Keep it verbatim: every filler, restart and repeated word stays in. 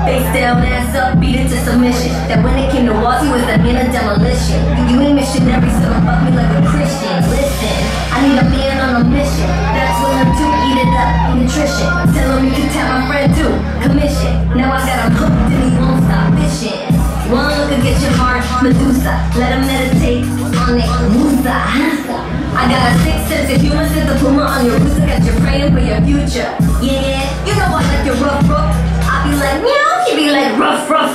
Face down, ass up, beat it to submission. That when it came to walls, he was the man of demolition. You ain't missionary, so don't fuck me like a Christian. Listen, I need a man on a mission. That's willing to eat it up, nutrition. Tell him you can tell my friend too, commission. Now I got him hooked and he won't stop fishing. One look and get your heart, Medusa. Let him meditate on it, Musa. I got a sixth sense of humor, set the puma on your roots. I got you praying for your future. Yeah, you know I like your rough, rough. I be like, meow, he be like rough, rough.